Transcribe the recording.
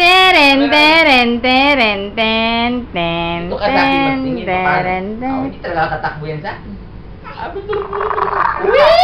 teren, teren, teren, ten, ten, Ito ka sa akin ten, magtingin. teren, Paano? ten. Hindi talaga katakbo yan sa akin. Whee!